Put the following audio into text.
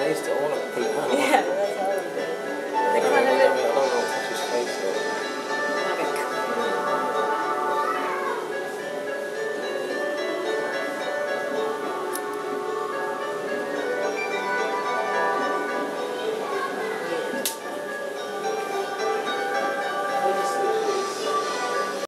I want to pull it out. Yeah, that's